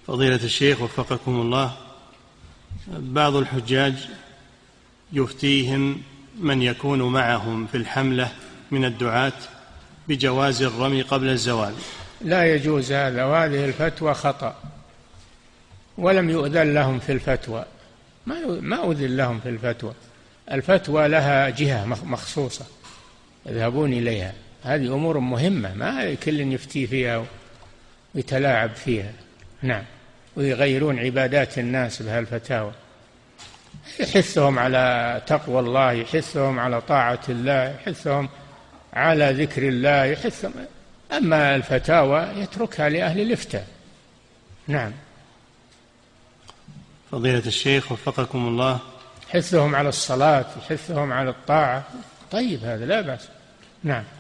فضيلة الشيخ وفقكم الله، بعض الحجاج يفتيهم من يكون معهم في الحملة من الدعاة بجواز الرمي قبل الزوال. لا يجوز هذا، وهذه الفتوى خطأ، ولم يؤذن لهم في الفتوى، ما أذن لهم في الفتوى. الفتوى لها جهة مخصوصة يذهبون إليها، هذه أمور مهمة ما كل يفتي فيها ويتلاعب فيها. نعم، ويغيرون عبادات الناس بهالفتاوى. يحثهم على تقوى الله، يحثهم على طاعة الله، يحثهم على ذكر الله، يحثهم. أما الفتاوى يتركها لأهل الإفتاء. نعم. فضيلة الشيخ وفقكم الله، يحثهم على الصلاة، يحثهم على الطاعة، طيب هذا لا بأس. نعم.